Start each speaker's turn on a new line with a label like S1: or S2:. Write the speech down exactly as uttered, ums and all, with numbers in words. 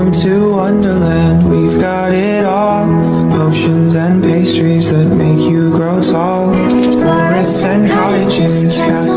S1: Welcome to Wonderland, we've got it all. Potions and pastries that make you grow tall. Forests and cottages, castles